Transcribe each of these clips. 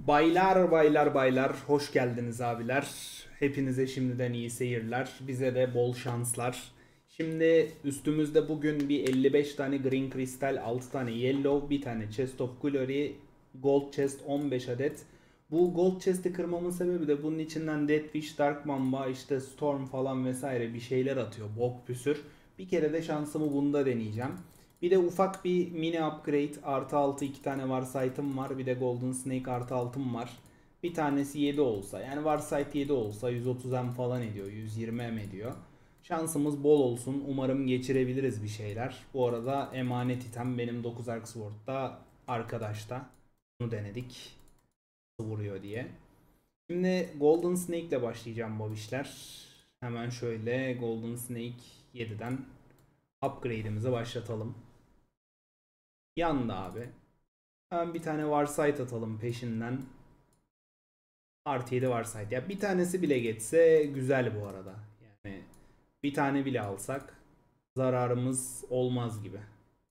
Baylar baylar baylar hoş geldiniz abiler. Hepinize şimdiden iyi seyirler. Bize de bol şanslar. Şimdi üstümüzde bugün bir 55 tane Green Crystal, 6 tane Yellow, bir tane Chest of Glory, Gold Chest 15 adet. Bu Gold Chest'i kırmamın sebebi de bunun içinden Death Wish, Dark Mamba, işte Storm falan vesaire bir şeyler atıyor. Bok püsür. Bir kere de şansımı bunda deneyeceğim. Bir de ufak bir mini upgrade artı 6 iki tane Warsight'ım var. Bir de Golden Snake artı altım var. Bir tanesi 7 olsa yani Warsight 7 olsa 130M falan ediyor. 120M ediyor. Şansımız bol olsun. Umarım geçirebiliriz bir şeyler. Bu arada emanet item benim 9 Arc Sword'da arkadaşta. Bunu denedik. Vuruyor diye. Şimdi Golden Snake ile başlayacağım bu işler. Hemen şöyle Golden Snake 7'den upgrade'imizi başlatalım. Yandı abi. Hemen bir tane Warsight atalım peşinden. Artı 7 Warsight. Ya bir tanesi bile geçse güzel bu arada. Yani bir tane bile alsak zararımız olmaz gibi.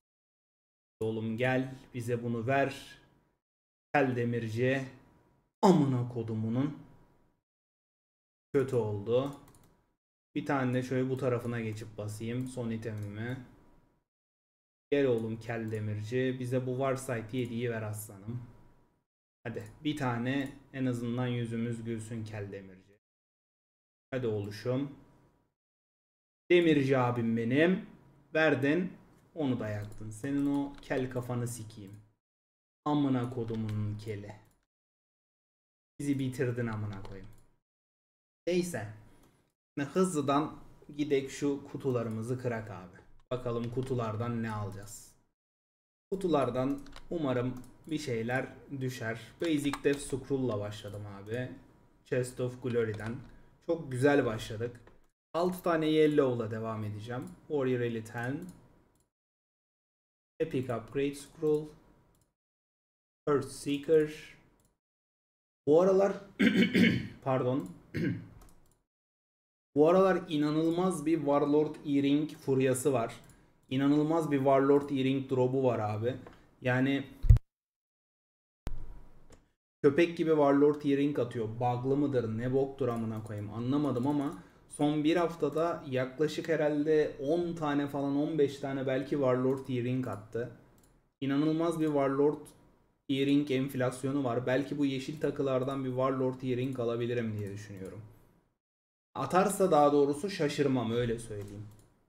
Oğlum gel bize bunu ver. Gel demirci. Amına kodumunun. Kötü oldu. Bir tane de şöyle bu tarafına geçip basayım. Son itemimi. Gel oğlum kel demirci. Bize bu Warsight 7'yi ver aslanım. Hadi bir tane en azından yüzümüz gülsün kel demirci. Hadi oluşum. Demirci abim benim. Verdin. Onu da yaktın. Senin o kel kafanı sikeyim. Amına kodumun keli. Bizi bitirdin amına koyayım. Neyse. Hızlıdan gidek şu kutularımızı kırak abi. Bakalım kutulardan ne alacağız. Kutulardan umarım bir şeyler düşer. Basic Death Scroll'la başladım abi. Chest of Glory'den. Çok güzel başladık. 6 tane Yellow'la devam edeceğim. Warrior Elite 10. Epic Upgrade Scroll. Earth Seeker. Bu aralar pardon. Bu aralar inanılmaz bir Warlord E-Ring furyası var. İnanılmaz bir Warlord E-Ring drop'u var abi. Yani köpek gibi Warlord E-Ring atıyor. Bug'lı mıdır ne boktur amına koyayım anlamadım ama son bir haftada yaklaşık herhalde 10 tane falan 15 tane belki Warlord E-Ring attı. İnanılmaz bir Warlord E-Ring enflasyonu var. Belki bu yeşil takılardan bir Warlord E-Ring alabilirim diye düşünüyorum. Atarsa daha doğrusu şaşırmam öyle söyleyeyim.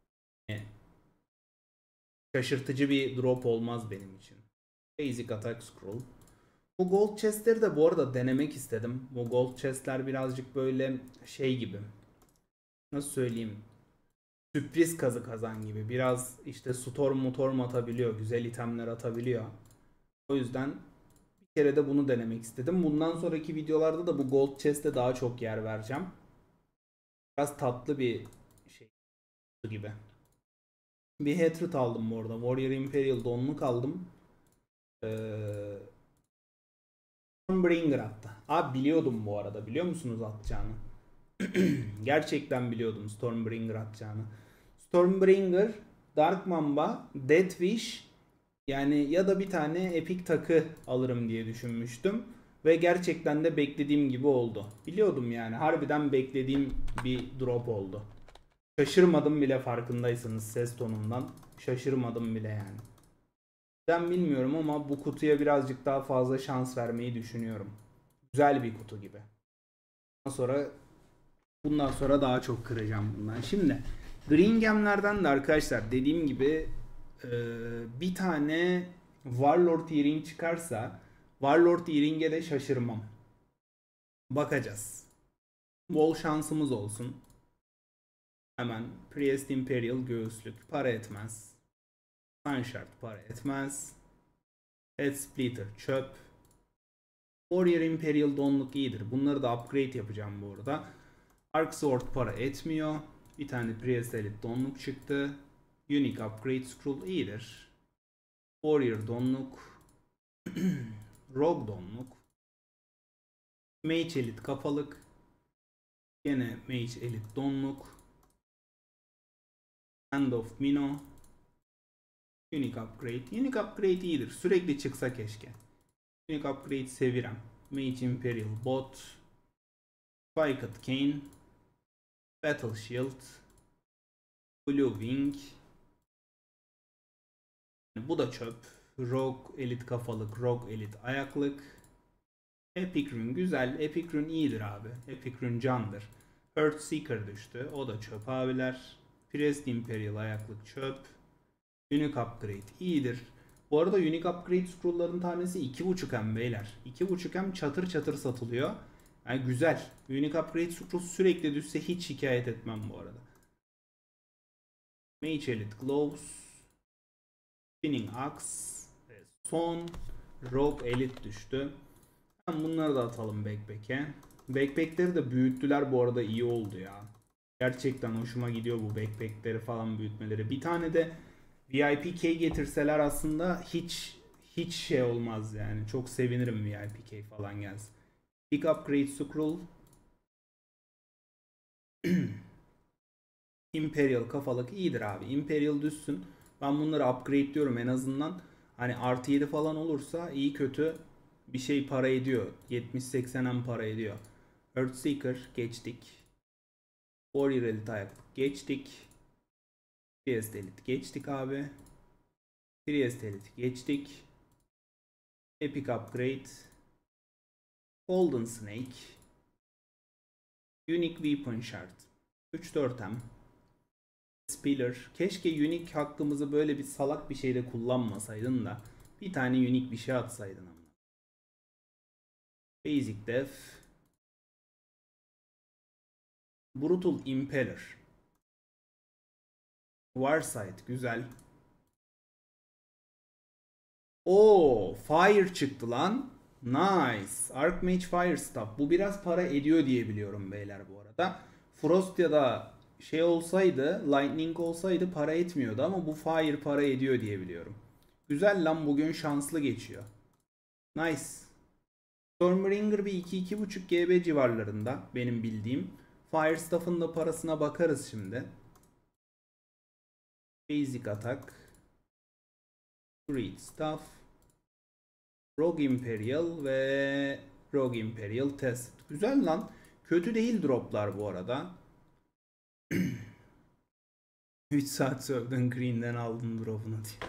Şaşırtıcı bir drop olmaz benim için. Basic Attack Scroll. Bu Gold Chest'leri de bu arada denemek istedim. Bu Gold Chest'ler birazcık böyle şey gibi. Nasıl söyleyeyim? Sürpriz kazı kazan gibi. Biraz işte storm atabiliyor. Güzel itemler atabiliyor. O yüzden bir kere de bunu denemek istedim. Bundan sonraki videolarda da bu Gold Chest'e daha çok yer vereceğim. Biraz tatlı bir şey gibi. Bir Hatred aldım bu arada. Warrior Imperial donluk aldım. Stormbringer attı. Abi biliyordum bu arada. Biliyor musunuz atacağını? Gerçekten biliyordum Stormbringer atacağını. Stormbringer, Dark Mamba, Death Wish yani ya da bir tane epik takı alırım diye düşünmüştüm. Ve gerçekten de beklediğim gibi oldu. Biliyordum yani. Harbiden beklediğim bir drop oldu. Şaşırmadım bile farkındaysanız ses tonumdan. Şaşırmadım bile yani. Ben bilmiyorum ama bu kutuya birazcık daha fazla şans vermeyi düşünüyorum. Güzel bir kutu gibi. Bundan sonra daha çok kıracağım bundan. Şimdi Green Gem'lerden de arkadaşlar dediğim gibi bir tane Warlord E-Ring çıkarsa Warlord E-Ring'e de şaşırmam. Bakacağız. Bol şansımız olsun. Hemen Priest Imperial göğüslük para etmez. Sunshard para etmez. Head Splitter çöp. Warrior Imperial donluk iyidir. Bunları da upgrade yapacağım bu arada. Arc Sword para etmiyor. Bir tane Priest Elite donluk çıktı. Unique Upgrade Scroll iyidir. Warrior donluk. Rogue donluk. Mage Elite kafalık. Yine Mage Elite donluk. Hand of Mino. Unique Upgrade. Unique Upgrade iyidir. Sürekli çıksa keşke. Unique Upgrade seviyorum. Mage Imperial Bot, Spiked Cane, Battle Shield, Blue Wing. Bu da çöp. Rogue Elite kafalık, Rogue Elite ayaklık. Epic Rune güzel. Epic Rune iyidir abi. Epic Rune candır. Earthseeker düştü. O da çöp abiler. Priest Imperial ayaklık çöp. Unique Upgrade iyidir. Bu arada Unique Upgrade scroll'ların tanesi 2.5M beyler. 2.5M çatır çatır satılıyor. Yani güzel. Unique Upgrade scroll sürekli düşse hiç şikayet etmem bu arada. Mage Elite Gloves, Spinning Axe, son Rogue Elite düştü. Bunları da atalım backpack'e. Backpack'leri de büyüttüler bu arada, iyi oldu ya. Gerçekten hoşuma gidiyor bu backpack'leri falan büyütmeleri. Bir tane de VIP key getirseler aslında hiç şey olmaz yani. Çok sevinirim VIP key falan gelsin. Pick Upgrade Scroll. Imperial kafalık iyidir abi. Imperial düşsün. Ben bunları upgrade diyorum en azından. Hani artı 7 falan olursa iyi kötü bir şey para ediyor. 70-80'en para ediyor. Earthseeker geçtik. Warrior Elite ayaklık geçtik. Priest Elite geçtik abi. Priest Elite geçtik. Epic Upgrade. Golden Snake. Unique Weapon Shard. 3-4M. Spiller. Keşke unique hakkımızı böyle bir salak bir şeyde kullanmasaydın da bir tane unique bir şey atsaydın ama. Basic Def. Brutal Impeller. Warsight güzel. Oo, Fire çıktı lan. Nice. Archmage Fire Staff. Bu biraz para ediyor diye biliyorum beyler bu arada. Frost ya da şey olsaydı, Lightning olsaydı para etmiyordu ama bu Fire para ediyor diye biliyorum. Güzel lan, bugün şanslı geçiyor. Nice. Stormbringer bir 2-2.5 GB civarlarında benim bildiğim. Firestaff'ın da parasına bakarız şimdi. Basic Attack. Great Stuff. Rogue Imperial ve Rogue Imperial Test. Güzel lan. Kötü değil droplar bu arada. 3 saat sövdün, Green'den aldın drop'unu diye.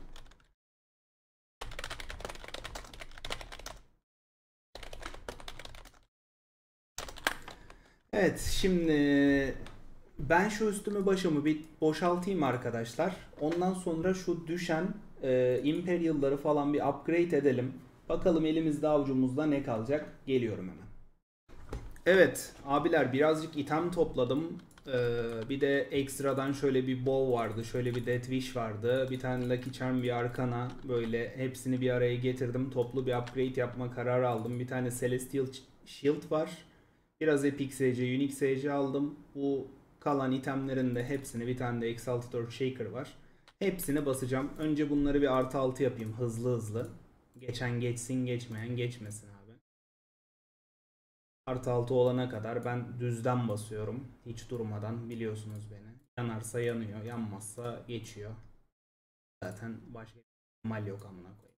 Evet, şimdi ben şu üstümü başımı bir boşaltayım arkadaşlar. Ondan sonra şu düşen Imperial'ları falan bir upgrade edelim. Bakalım elimizde avucumuzda ne kalacak. Geliyorum hemen. Evet abiler, birazcık item topladım. Bir de ekstradan şöyle bir bow vardı. Şöyle bir death wish vardı. Bir tane lucky charm, bir arkana. Böyle hepsini bir araya getirdim. Toplu bir upgrade yapma kararı aldım. Bir tane celestial shield var. Biraz epic SC, unique SC aldım. Bu kalan itemlerin de hepsini, bir tane de exalted shaker var. Hepsini basacağım. Önce bunları bir artı 6 yapayım hızlı hızlı. Geçen geçsin, geçmeyen geçmesin abi. Artı 6 olana kadar ben düzden basıyorum. Hiç durmadan, biliyorsunuz beni. Yanarsa yanıyor, yanmazsa geçiyor. Zaten başka ihtimal yok amına koyayım.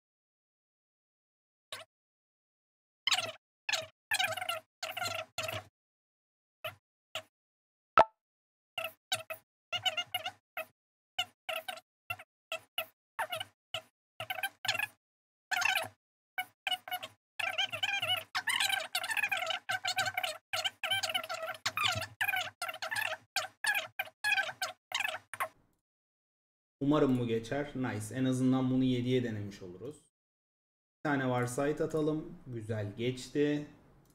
Umarım bu geçer. Nice. En azından bunu 7'ye denemiş oluruz. Bir tane var site atalım. Güzel geçti.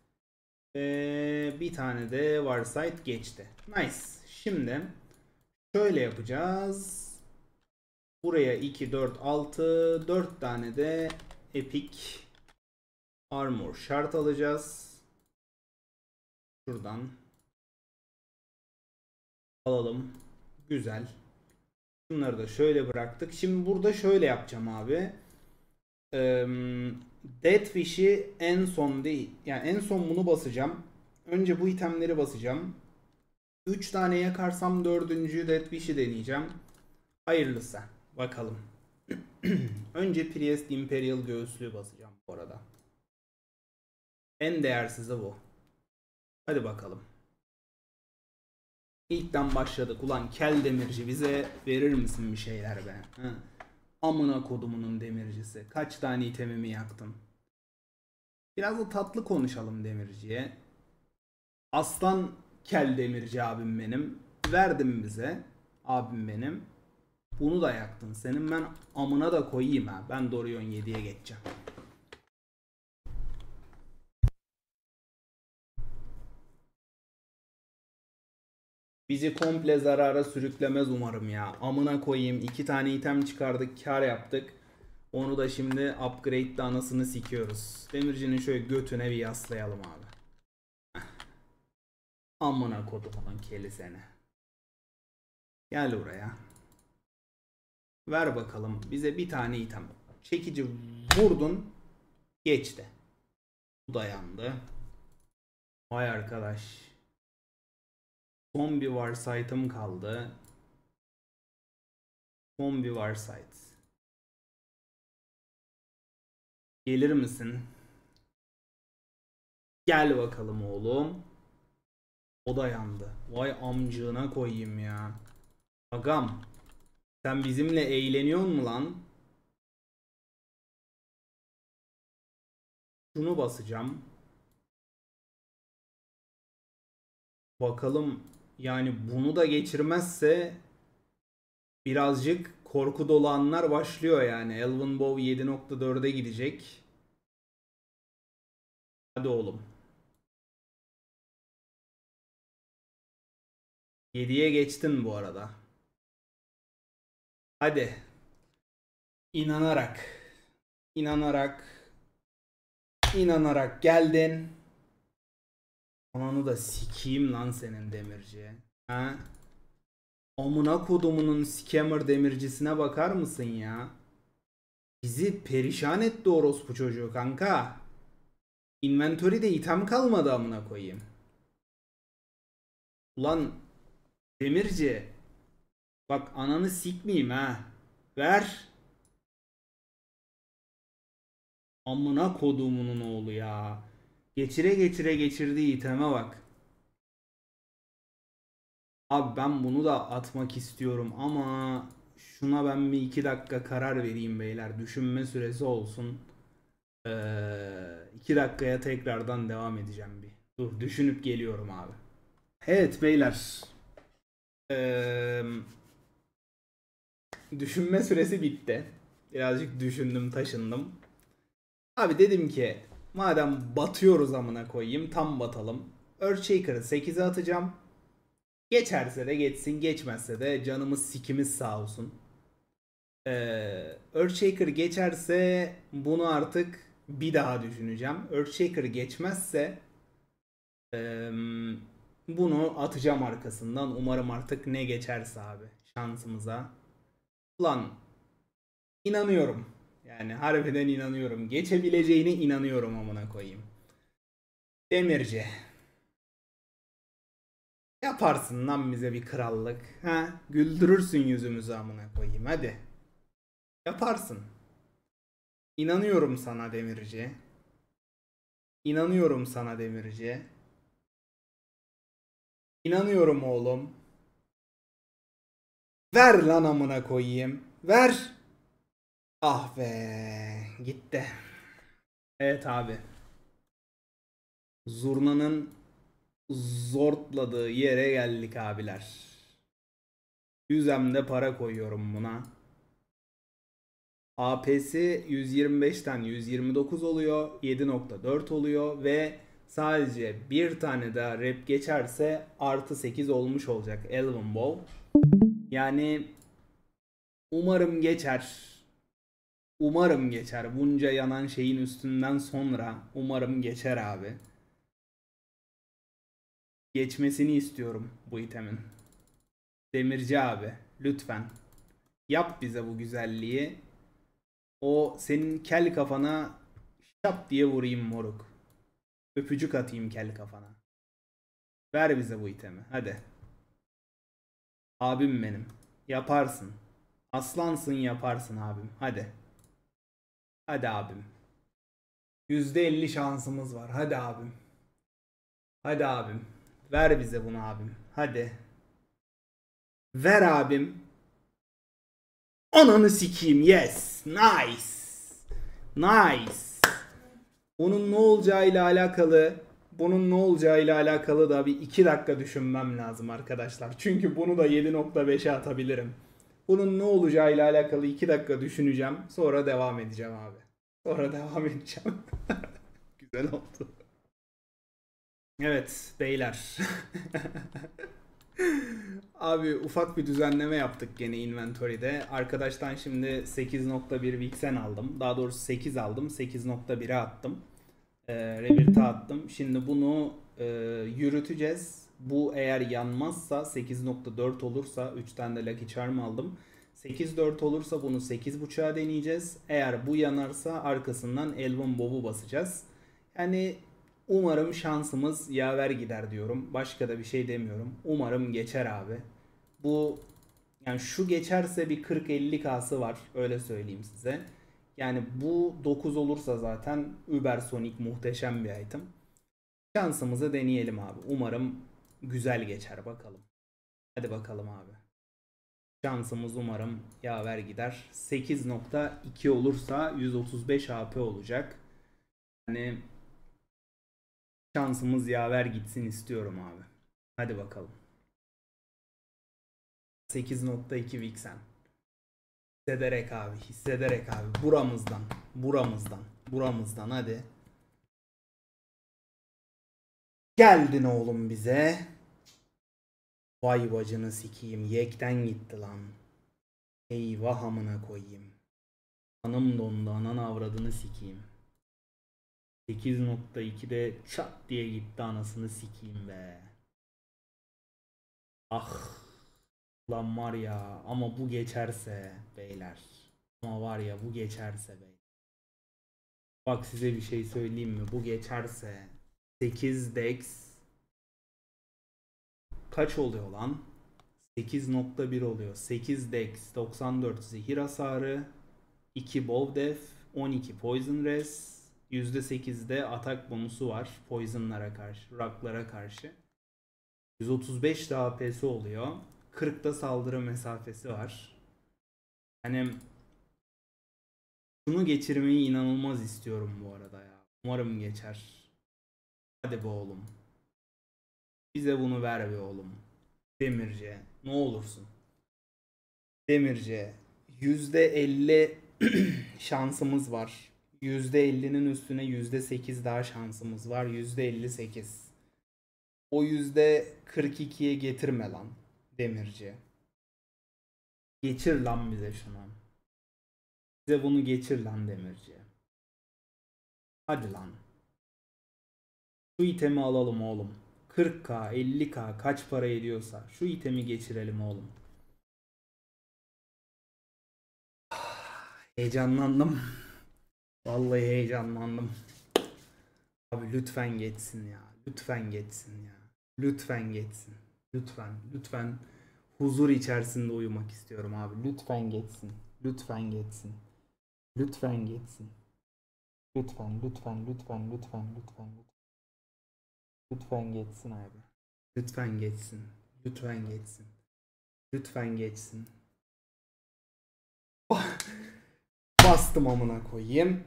Bir tane de var site geçti. Nice. Şimdi şöyle yapacağız. Buraya 2, 4, 6, 4 tane de epic armor şart alacağız. Şuradan alalım. Güzel. Bunları da şöyle bıraktık. Şimdi burada şöyle yapacağım abi. Death Wish'i en son değil. Yani en son bunu basacağım. Önce bu itemleri basacağım. 3 tane yakarsam 4. Death Wish'i deneyeceğim. Hayırlısı. Bakalım. Önce Priest Imperial göğüslüğü basacağım bu arada. En değersizi bu. Hadi bakalım. İlkten başladık. Ulan kel demirci, bize verir misin bir şeyler be? Hı. Amına kodumunun demircisi. Kaç tane itemimi yaktın? Biraz da tatlı konuşalım demirciye. Aslan kel demirci abim benim. Verdin bize. Abim benim. Bunu da yaktın. Senin ben amına da koyayım ha. Ben Dorion 7'ye geçeceğim. Bizi komple zarara sürüklemez umarım ya. Amına koyayım. 2 tane item çıkardık. Kar yaptık. Onu da şimdi upgrade'de anasını sikiyoruz. Demircinin şöyle götüne bir yaslayalım abi. Amına kodumunun keli seni. Gel buraya. Ver bakalım bize bir tane item. Çekici vurdun. Geçti. Bu dayandı. Vay arkadaş. Son bir varsight'ım kaldı. Son bir varsight. Gelir misin? Gel bakalım oğlum. O da yandı. Vay amcığına koyayım ya. Agam. Sen bizimle eğleniyor mu lan? Şunu basacağım. Bakalım yani bunu da geçirmezse birazcık korku dolu anlar başlıyor yani. Elven Bow 7.4'e gidecek. Hadi oğlum. 7'ye geçtin bu arada. Hadi. İnanarak. İnanarak. İnanarak geldin. Ananı da sikeyim lan senin demirci. Ha? Amına kodumunun scammer demircisine bakar mısın ya? Bizi perişan etti orospu çocuğu kanka. Inventory'de item kalmadı amına koyayım. Ulan demirci. Bak ananı sikmeyeyim ha. Ver. Amına kodumunun oğlu ya. Geçire geçire geçirdiği iteme bak. Abi ben bunu da atmak istiyorum ama şuna ben bir 2 dakika karar vereyim beyler. Düşünme süresi olsun. 2 dakikaya tekrardan devam edeceğim bir. Dur düşünüp geliyorum abi. Evet beyler. Ee, Düşünme süresi bitti. Birazcık düşündüm taşındım. Abi dedim ki madem batıyoruz amına koyayım tam batalım. Earthshaker'ı 8'e atacağım. Geçerse de geçsin, geçmezse de canımız sikimiz sağ olsun. Earthshaker geçerse bunu artık bir daha düşüneceğim. Earthshaker geçmezse bunu atacağım arkasından. Umarım artık ne geçerse abi şansımıza. Ulan inanıyorum. Yani harbiden inanıyorum. Geçebileceğine inanıyorum amına koyayım. Demirci. Yaparsın lan bize bir krallık. Ha? Güldürürsün yüzümüzü amına koyayım. Hadi. Yaparsın. İnanıyorum sana demirci. İnanıyorum sana demirci. İnanıyorum oğlum. Ver lan amına koyayım. Ver. Ah be. Gitti. Evet abi. Zurnanın zortladığı yere geldik abiler. 100'emde para koyuyorum buna. AP'si 125'ten 129 oluyor. 7.4 oluyor ve sadece bir tane daha rep geçerse artı 8 olmuş olacak Elven Bow. Yani umarım geçer. Umarım geçer. Bunca yanan şeyin üstünden sonra umarım geçer abi. Geçmesini istiyorum bu itemin. Demirci abi lütfen yap bize bu güzelliği. O senin kel kafana şap diye vurayım moruk. Öpücük atayım kel kafana. Ver bize bu itemi hadi. Abim benim. Yaparsın. Aslansın yaparsın abim. Hadi. Hadi abim. %50 şansımız var. Hadi abim. Hadi abim. Ver bize bunu abim. Hadi. Ver abim. Ananı sikeyim. Yes. Nice. Nice. Bunun ne olacağıyla alakalı da bir 2 dakika düşünmem lazım arkadaşlar. Çünkü bunu da 7.5'e atabilirim. Bunun ne olacağıyla alakalı 2 dakika düşüneceğim. Sonra devam edeceğim abi. Güzel oldu. Evet beyler. Abi ufak bir düzenleme yaptık gene inventory'de. Arkadaştan şimdi 8.1 Vixen aldım. Daha doğrusu 8 aldım. 8.1'e attım. Revirt'e attım. Şimdi bunu yürüteceğiz. Bu eğer yanmazsa 8.4 olursa 3 tane de Lucky Charm aldım. 8.4 olursa bunu 8.5'a deneyeceğiz. Eğer bu yanarsa arkasından Elven Bob'u basacağız. Yani umarım şansımız yaver gider diyorum. Başka da bir şey demiyorum. Umarım geçer abi. Bu yani şu geçerse bir 40-50K'sı var. Öyle söyleyeyim size. Yani bu 9 olursa zaten Ubersonic muhteşem bir item. Şansımızı deneyelim abi. Umarım güzel geçer bakalım. Hadi bakalım abi. Şansımız umarım yaver gider. 8.2 olursa 135 AP olacak. Yani şansımız yaver gitsin istiyorum abi. Hadi bakalım. 8.2 Vixen. Hissederek abi. Buramızdan hadi. Geldin oğlum bize. Vay bacını sikeyim. Yekten gitti lan. Eyvah amına koyayım. Anım dondu. Anan avradını sikeyim. 8.2'de çat diye gitti anasını sikeyim be. Ah. Lan var ya ama bu geçerse beyler. Ama var ya bu geçerse beyler. Bak size bir şey söyleyeyim mi? Bu geçerse 8 dex kaç oluyor lan? 8.1 oluyor. 8 dex 94 zehir hasarı 2 bow def 12 poison res %8'de atak bonusu var. Poison'lara karşı, rock'lara karşı. 135 de AP'si oluyor. 40'da saldırı mesafesi var. Hani şunu geçirmeyi inanılmaz istiyorum bu arada ya. Umarım geçer. Hadi be oğlum. Bize bunu ver be oğlum. Demirci. Ne olursun. Demirci. %50 şansımız var. %50'nin üstüne %8 daha şansımız var. %58. O %42'ye getirme lan. Demirci. Geçir lan bize şunu. Bize bunu geçir lan Demirci. Hadi lan. Şu itemi alalım oğlum. 40k, 50k kaç para ediyorsa şu itemi geçirelim oğlum. Heyecanlandım. Vallahi heyecanlandım. Abi lütfen geçsin ya. Lütfen geçsin ya. Lütfen geçsin. Lütfen huzur içerisinde uyumak istiyorum abi. Lütfen geçsin. Lütfen geçsin. Lütfen geçsin. Lütfen. Lütfen geçsin abi. Lütfen geçsin. Lütfen geçsin. Bastım amına koyayım.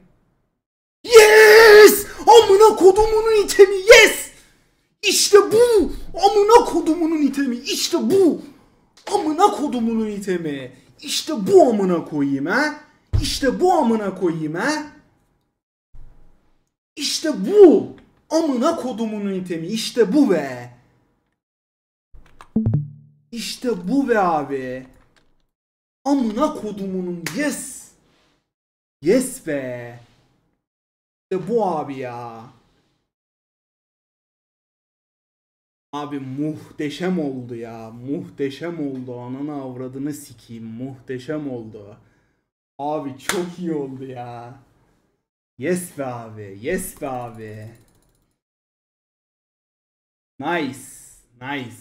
Yes! Amına kodumunun itemi yes! İşte bu! Amına kodumunun itemi işte bu! Amına kodumunun itemi. İşte bu amına koyayım ha? İşte bu amına koyayım ha? İşte bu! Amına kodumunun itemi işte bu be! İşte bu be abi! Amına kodumunun yes! Yes be! İşte bu abi ya! Abi muhteşem oldu ya. Muhteşem oldu. Ananı avradını sikeyim. Muhteşem oldu. Abi çok iyi oldu ya. Yes be abi. Yes be abi. Nice. Nice.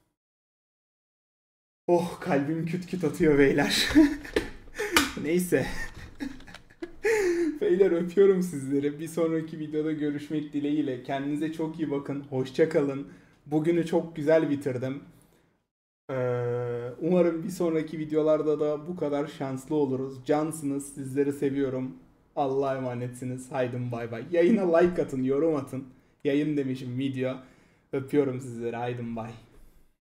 Oh kalbim küt küt atıyor beyler. Neyse. Beyler öpüyorum sizleri. Bir sonraki videoda görüşmek dileğiyle. Kendinize çok iyi bakın. Hoşça kalın. Bugünü çok güzel bitirdim. Umarım bir sonraki videolarda da bu kadar şanslı oluruz. Cansınız. Sizleri seviyorum. Allah'a emanetsiniz. Haydi bay bay. Yayına like atın, yorum atın. Yayın demişim, video. Öpüyorum sizleri. Haydi bay.